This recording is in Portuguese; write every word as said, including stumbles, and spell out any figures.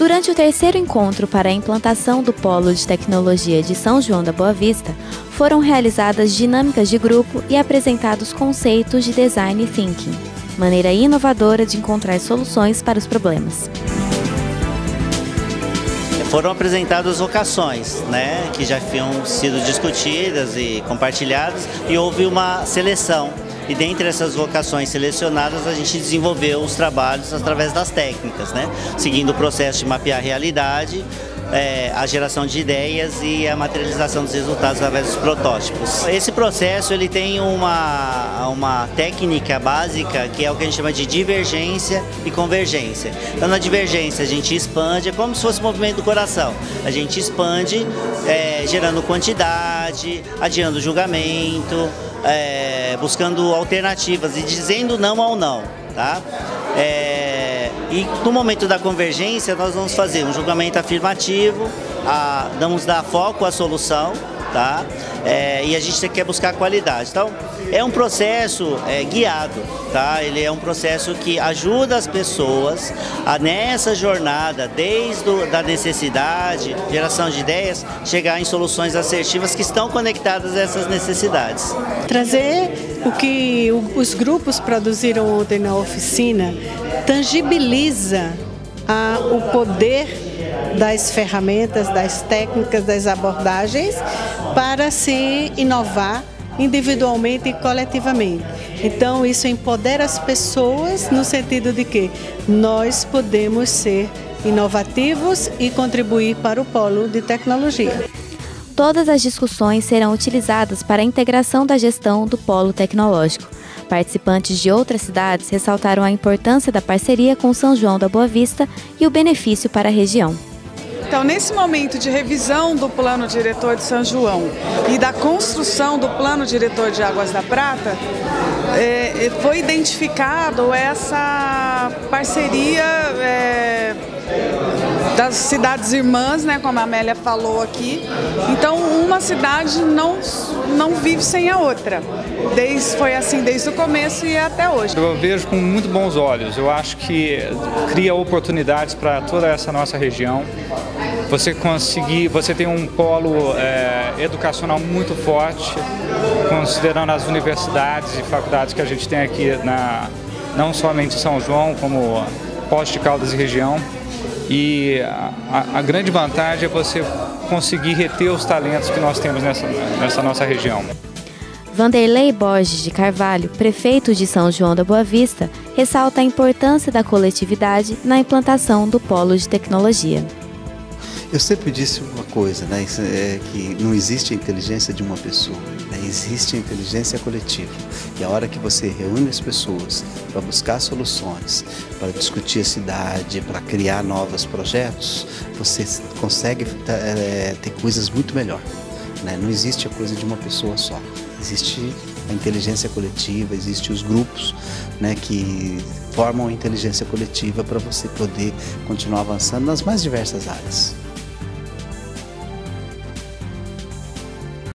Durante o terceiro encontro para a implantação do Polo de Tecnologia de São João da Boa Vista, foram realizadas dinâmicas de grupo e apresentados conceitos de Design Thinking, maneira inovadora de encontrar soluções para os problemas. Foram apresentadas vocações, né, que já tinham sido discutidas e compartilhadas, e houve uma seleção. E dentre essas vocações selecionadas, a gente desenvolveu os trabalhos através das técnicas, né, seguindo o processo de mapear a realidade, é, a geração de ideias e a materialização dos resultados através dos protótipos. Esse processo ele tem uma, uma técnica básica que é o que a gente chama de divergência e convergência. Então, na divergência a gente expande, é como se fosse o movimento do coração. A gente expande, é, gerando quantidade, adiando o julgamento, é, buscando alternativas e dizendo não ao não, tá? É, e no momento da convergência nós vamos fazer um julgamento afirmativo, a, vamos dar foco à solução, tá? É, e a gente quer buscar qualidade. Então, é um processo é, guiado, tá? Ele é um processo que ajuda as pessoas a, nessa jornada, desde a da necessidade, geração de ideias, chegar em soluções assertivas que estão conectadas a essas necessidades. Trazer o que os grupos produziram ontem na oficina tangibiliza a, o poder das ferramentas, das técnicas, das abordagens para se inovar individualmente e coletivamente. Então isso empodera as pessoas no sentido de que nós podemos ser inovativos e contribuir para o polo de tecnologia. Todas as discussões serão utilizadas para a integração da gestão do polo tecnológico. Participantes de outras cidades ressaltaram a importância da parceria com São João da Boa Vista e o benefício para a região. Então, nesse momento de revisão do Plano Diretor de São João e da construção do Plano Diretor de Águas da Prata, é, foi identificado essa parceria é, das cidades irmãs, né, como a Amélia falou aqui. Então, uma cidade não, não vive sem a outra. Desde, foi assim desde o começo e até hoje. Eu vejo com muito bons olhos. Eu acho que cria oportunidades para toda essa nossa região. Você conseguir, você tem um polo é, educacional muito forte, considerando as universidades e faculdades que a gente tem aqui, na, não somente em São João, como Poços de Caldas e região. E a, a grande vantagem é você conseguir reter os talentos que nós temos nessa, nessa nossa região. Vanderlei Borges de Carvalho, prefeito de São João da Boa Vista, ressalta a importância da coletividade na implantação do polo de tecnologia. Eu sempre disse uma coisa, né, é que não existe a inteligência de uma pessoa, né, existe a inteligência coletiva. E a hora que você reúne as pessoas para buscar soluções, para discutir a cidade, para criar novos projetos, você consegue é, ter coisas muito melhor. Né? Não existe a coisa de uma pessoa só. Existe a inteligência coletiva, existem os grupos, né, que formam a inteligência coletiva para você poder continuar avançando nas mais diversas áreas.